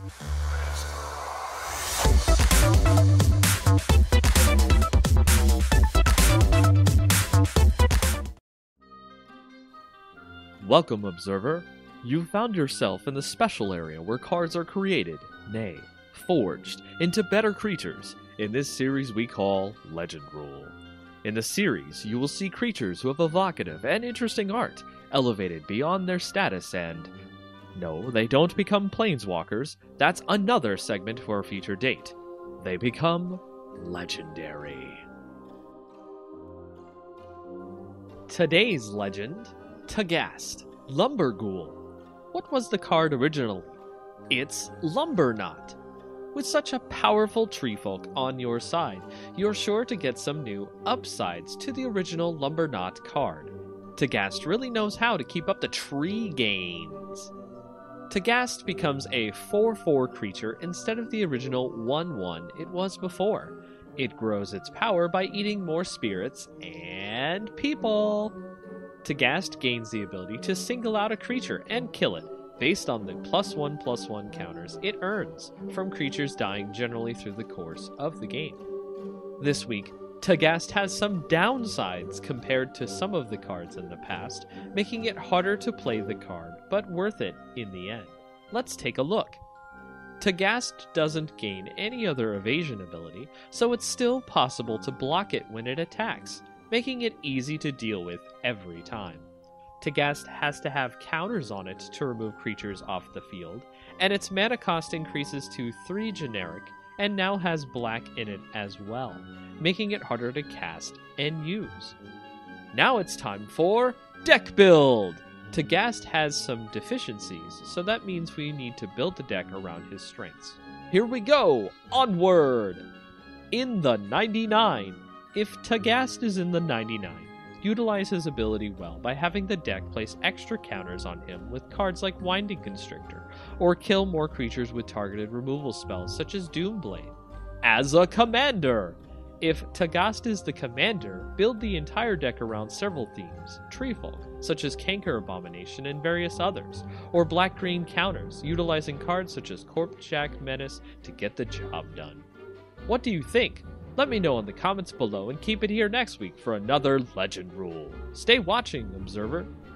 Welcome, Observer. You've found yourself in the special area where cards are created, nay, forged, into better creatures in this series we call Legendrule. In the series, you will see creatures who have evocative and interesting art, elevated beyond their status and... No, they don't become planeswalkers. That's another segment for a future date. They become legendary. Today's legend... Tagast, Lumberghoul. What was the card originally? It's Lumberknot. With such a powerful treefolk on your side, you're sure to get some new upsides to the original Lumberknot card. Tagast really knows how to keep up the tree gains. Tagast becomes a 4/4 creature instead of the original 1/1 it was before. It grows its power by eating more spirits and people. Tagast gains the ability to single out a creature and kill it, based on the +1/+1 counters it earns from creatures dying generally through the course of the game. This week, Tagast has some downsides compared to some of the cards in the past, making it harder to play the card, but worth it in the end. Let's take a look. Tagast doesn't gain any other evasion ability, so it's still possible to block it when it attacks, making it easy to deal with every time. Tagast has to have counters on it to remove creatures off the field, and its mana cost increases to 3 generic, and now has black in it as well, making it harder to cast and use. Now it's time for Deck Build! Tagast has some deficiencies, so that means we need to build the deck around his strengths. Here we go! Onward! In the 99! If Tagast is in the 99, utilize his ability well by having the deck place extra counters on him with cards like Winding Constrictor, or kill more creatures with targeted removal spells such as Doomblade. As a commander! If Tagast is the commander, build the entire deck around several themes, treefolk, such as Canker Abomination and various others, or black-green counters, utilizing cards such as Corpjack Menace to get the job done. What do you think? Let me know in the comments below and keep it here next week for another Legendrule. Stay watching, Observer.